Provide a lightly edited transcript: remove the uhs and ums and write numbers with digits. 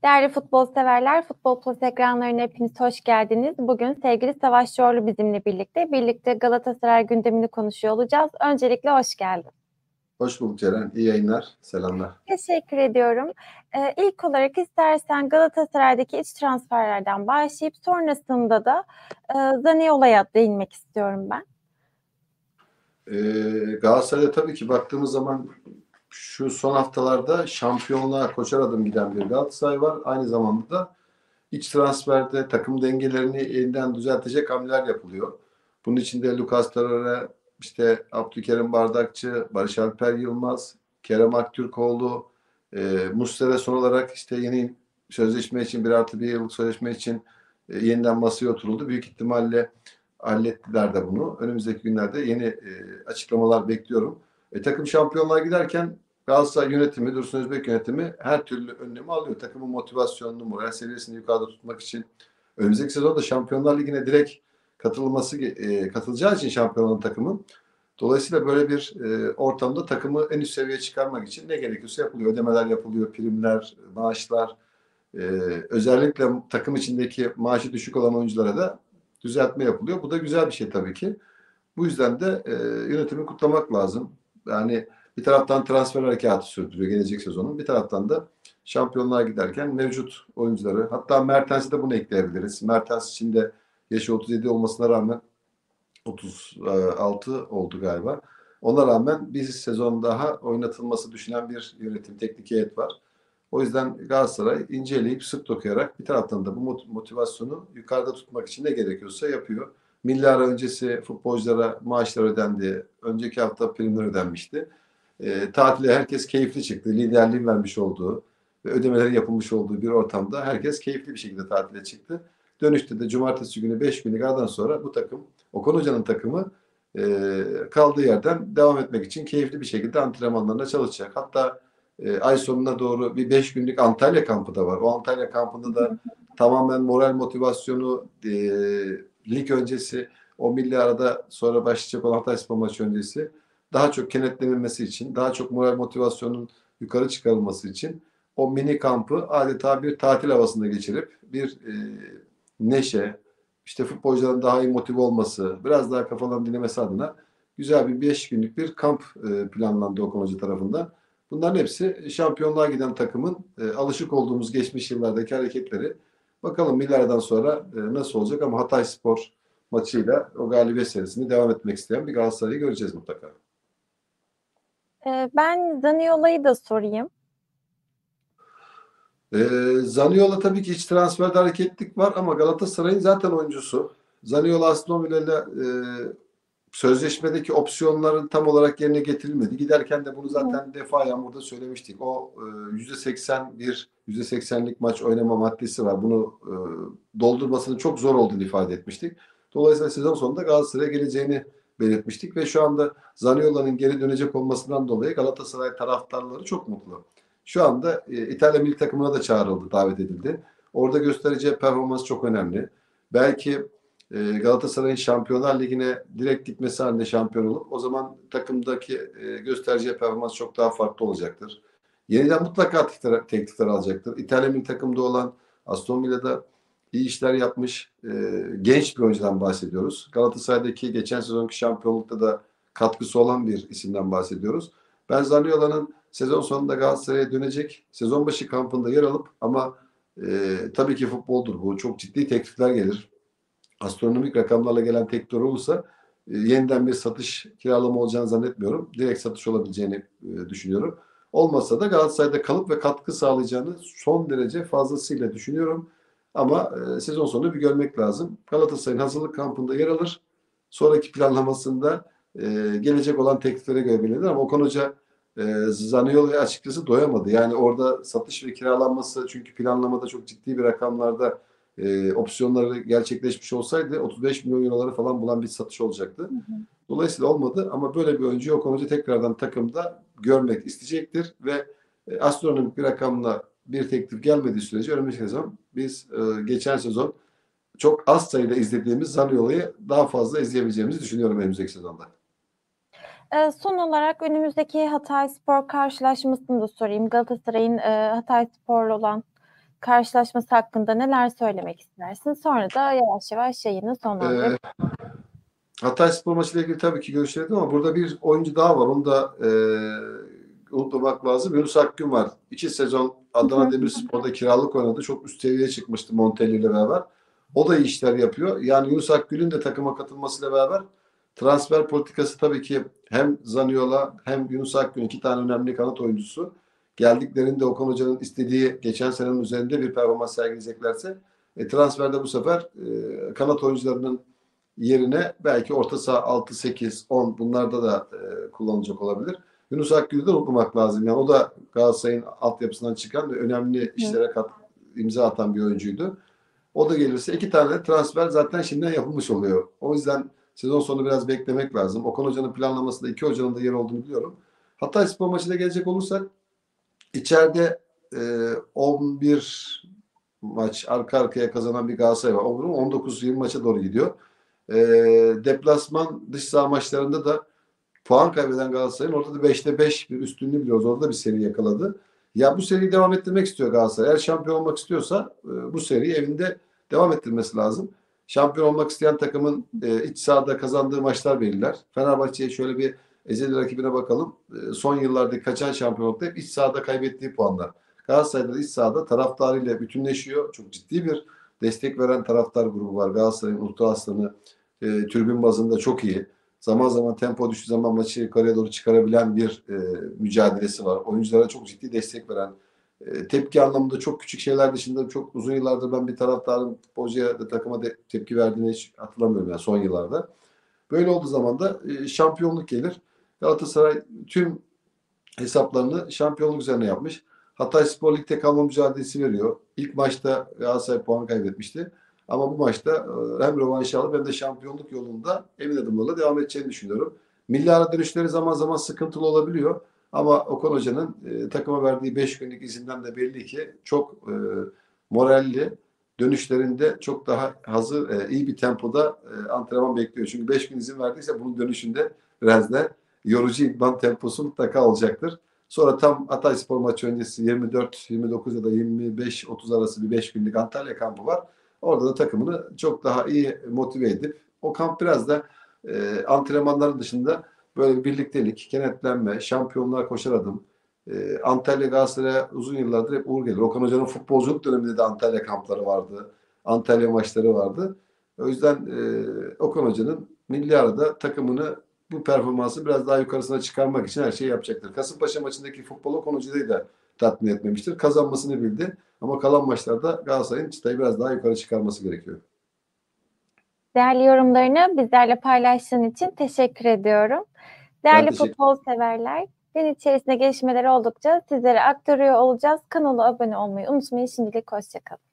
Değerli futbol severler, Futbol Plus ekranlarına hepiniz hoş geldiniz. Bugün sevgili Savaş Çorlu bizimle birlikte Galatasaray gündemini konuşuyor olacağız. Öncelikle hoş geldin. Hoş bulduk Ceren. İyi yayınlar. Selamlar. Teşekkür ediyorum. İlk olarak istersen Galatasaray'daki iç transferlerden başlayıp sonrasında da Zaniolo'ya değinmek istiyorum ben. Galatasaray'da tabii ki baktığımız zaman şu son haftalarda şampiyonluğa koşar adım giden bir Galatasaray var. Aynı zamanda da iç transferde takım dengelerini yeniden düzeltecek hamleler yapılıyor. Bunun içinde Lucas Torreira, işte Abdülkerim Bardakçı, Barış Alper Yılmaz, Kerem Aktürkoğlu, Muslera son olarak işte yeni sözleşme için 1+1 yıllık sözleşme için yeniden masaya oturuldu. Büyük ihtimalle hallettiler de bunu. Önümüzdeki günlerde yeni açıklamalar bekliyorum. Takım şampiyonluğa giderken Galatasaray yönetimi, Dursun Özbek yönetimi her türlü önlemi alıyor. Takımın motivasyonunu, moral seviyesini yukarıda tutmak için. Önümüzdeki sezonda Şampiyonlar Ligi'ne direkt katılacağı için şampiyonluğun takımın. Dolayısıyla böyle bir ortamda takımı en üst seviyeye çıkarmak için ne gerekiyorsa yapılıyor. Ödemeler yapılıyor, primler, maaşlar. Özellikle takım içindeki maaşı düşük olan oyunculara da düzeltme yapılıyor. Bu da güzel bir şey tabii ki. Bu yüzden de yönetimi kutlamak lazım. Yani bir taraftan transfer harekatı sürdürüyor gelecek sezonun. Bir taraftan da şampiyonluğa giderken mevcut oyuncuları, hatta Mertens'i de bunu ekleyebiliriz. Mertens için de yaşı 37 olmasına rağmen 36 oldu galiba. Ona rağmen bir sezon daha oynatılması düşünen bir yönetim, teknik heyet var. O yüzden Galatasaray inceleyip sık dokuyarak bir taraftan da bu motivasyonu yukarıda tutmak için ne gerekiyorsa yapıyor. Milli ara öncesi futbolculara maaşlar ödendi. Önceki hafta primler ödenmişti. Tatile herkes keyifli çıktı. Liderliğin vermiş olduğu ve ödemelerin yapılmış olduğu bir ortamda herkes keyifli bir şekilde tatile çıktı. Dönüşte de cumartesi günü 5 günlük aradan sonra bu takım, Okan Hoca'nın takımı kaldığı yerden devam etmek için keyifli bir şekilde antrenmanlarına çalışacak. Hatta ay sonuna doğru bir 5 günlük Antalya kampı da var. O Antalya kampında da tamamen moral motivasyonu, lig öncesi, o milli arada sonra başlayacak olan Hatayspor maçı öncesi daha çok kenetlenilmesi için, daha çok moral motivasyonun yukarı çıkarılması için o mini kampı adeta bir tatil havasında geçirip bir neşe, işte futbolcuların daha iyi motive olması, biraz daha kafalarını dinlemesi adına güzel bir 5 günlük bir kamp planlandı Okan Hoca tarafından. Bunların hepsi şampiyonluğa giden takımın alışık olduğumuz geçmiş yıllardaki hareketleri. Bakalım millerden sonra nasıl olacak, ama Hatayspor maçıyla o galibiyet serisini devam etmek isteyen bir Galatasaray'ı göreceğiz mutlaka. Ben Zaniolo'yu da sorayım. Zaniola tabii ki iç transferde hareketlik var ama Galatasaray'ın zaten oyuncusu. Zaniola Aston Villa'yla sözleşmedeki opsiyonların tam olarak yerine getirilmedi. Giderken de bunu zaten defayen burada söylemiştik. O %80'lik maç oynama maddesi var. Bunu doldurmasının çok zor olduğunu ifade etmiştik. Dolayısıyla sezon sonunda Galatasaray'a geleceğini belirtmiştik ve şu anda Zaniola'nın geri dönecek olmasından dolayı Galatasaray taraftarları çok mutlu. Şu anda İtalya milli takımına da çağrıldı, davet edildi. Orada göstereceği performans çok önemli. Belki Galatasaray'ın Şampiyonlar Ligi'ne direkt gitmesi halinde şampiyon olup o zaman takımdaki göstereceği performans çok daha farklı olacaktır. Yeniden mutlaka teklifler alacaktır. İtalya milli takımda olan Aston Villa'da iyi işler yapmış genç bir oyuncudan bahsediyoruz. Galatasaray'daki geçen sezonki şampiyonlukta da katkısı olan bir isimden bahsediyoruz. Ben Zaniola'nın sezon sonunda Galatasaray'a dönecek, sezon başı kampında yer alıp ama tabii ki futboldur bu. Çok ciddi teklifler gelir. Astronomik rakamlarla gelen teklifler olursa yeniden bir satış, kiralama olacağını zannetmiyorum. Direkt satış olabileceğini düşünüyorum. Olmasa da Galatasaray'da kalıp ve katkı sağlayacağını son derece fazlasıyla düşünüyorum. Ama sezon sonu bir görmek lazım. Galatasaray'ın hazırlık kampında yer alır. Sonraki planlamasında gelecek olan tekliflere göre belirlenir. Ama Okan Hoca Zaniolo'ya açıkçası doyamadı. Yani orada satış ve kiralanması, çünkü planlamada çok ciddi bir rakamlarda opsiyonları gerçekleşmiş olsaydı 35 milyon euroları falan bulan bir satış olacaktı. Dolayısıyla olmadı ama böyle bir oyuncuyu Okan Hoca tekrardan takımda görmek isteyecektir ve astronomik bir rakamla bir teklif gelmediği sürece önümüzdeki sezon biz geçen sezon çok az sayıda izlediğimiz Zaniolo'yu daha fazla izleyebileceğimizi düşünüyorum önümüzdeki sezonda. Son olarak önümüzdeki Hatayspor karşılaşmasını da sorayım. Galatasaray'ın Hatayspor'la olan karşılaşması hakkında neler söylemek istersin? Sonra da yavaş yavaş yayını sonlandırıp Hatayspor maçıyla ilgili tabii ki görüşlerim ama burada bir oyuncu daha var. Onu da unutmamak lazım. Yunus Akgün var. 2 sezon Adana Demirspor'da kiralık oynadı. Çok üst seviyeye çıkmıştı Montella ile beraber. O da iyi işler yapıyor. Yani Yunus Akgün'ün de takıma katılmasıyla beraber transfer politikası tabii ki hem Zaniola hem Yunus Akgün, 2 tane önemli kanat oyuncusu. Geldiklerinde Okan Hoca'nın istediği geçen senenin üzerinde bir performans sergileyeceklerse transferde bu sefer kanat oyuncularının yerine belki orta saha 6, 8, 10 bunlarda da kullanılacak olabilir. Yunus Akgül'ü de unutmamak lazım. Yani o da Galatasaray'ın altyapısından çıkan ve önemli işlere imza atan bir oyuncuydu. O da gelirse 2 tane transfer zaten şimdiden yapılmış oluyor. O yüzden sezon sonu biraz beklemek lazım. Okan Hoca'nın planlamasında 2 hocanın da yeri olduğunu biliyorum. Hatayspor maçına gelecek olursak içeride 11 maç arka arkaya kazanan bir Galatasaray var. 19-20 maça doğru gidiyor. Deplasman dış saha maçlarında da puan kaybeden Galatasaray'ın ortada 5'te 5 bir üstünlüğü biliyoruz. Orada bir seri yakaladı. Ya bu seriyi devam ettirmek istiyor Galatasaray. Eğer şampiyon olmak istiyorsa bu seriyi evinde devam ettirmesi lazım. Şampiyon olmak isteyen takımın iç sahada kazandığı maçlar belirler. Fenerbahçe'ye şöyle bir ezeli rakibine bakalım. Son yıllardaki kaçan şampiyonlukta hep iç sahada kaybettiği puanlar. Galatasaray'da iç sahada taraftarıyla bütünleşiyor. Çok ciddi bir destek veren taraftar grubu var. Galatasaray'ın Ultra Aslanı tribün bazında çok iyi. Zaman zaman tempo düştüğü zaman maçı yukarıya doğru çıkarabilen bir mücadelesi var. Oyunculara çok ciddi destek veren, tepki anlamında çok küçük şeyler dışında çok uzun yıllardır ben bir taraftarın futbolcuya da takıma tepki verdiğini hiç hatırlamıyorum yani son yıllarda. Böyle olduğu zaman da şampiyonluk gelir. Galatasaray tüm hesaplarını şampiyonluk üzerine yapmış. Hatayspor Lig'de kalma mücadelesi veriyor. İlk maçta Galatasaray puan kaybetmişti. Ama bu maçta hem rövanşı alıp hem de şampiyonluk yolunda emin adımlarla devam edeceğini düşünüyorum. Milli ara dönüşleri zaman zaman sıkıntılı olabiliyor. Ama Okan Hoca'nın takıma verdiği 5 günlük izinden de belli ki çok moralli, dönüşlerinde çok daha hazır, iyi bir tempoda antrenman bekliyor. Çünkü 5 gün izin verdiyse bunun dönüşünde biraz da yorucu idman temposu mutlaka olacaktır. Sonra tam Hatayspor maçı öncesi 24, 29 ya da 25-30 arası bir 5 günlük Antalya kampı var. Orada da takımını çok daha iyi motive edip o kamp biraz da antrenmanların dışında böyle bir birliktelik, kenetlenme, şampiyonluğa koşar adım. Antalya Galatasaray'a uzun yıllardır hep uğur gelir. Okan Hoca'nın futbolculuk döneminde de Antalya kampları vardı. Antalya maçları vardı. O yüzden Okan Hoca'nın milli arada takımını bu performansı biraz daha yukarısına çıkarmak için her şeyi yapacaktır. Kasımpaşa maçındaki futbolu Okan Hoca'yı da tatmin etmemiştir. Kazanmasını bildi. Ama kalan maçlarda Galatasaray'ın çıtayı biraz daha yukarı çıkarması gerekiyor. değerli yorumlarını bizlerle paylaştığın için teşekkür ediyorum. Ben Değerli teşekkür futbol severler, gün içerisinde gelişmeler oldukça sizlere aktarıyor olacağız. Kanala abone olmayı unutmayın. Şimdilik hoşça kalın.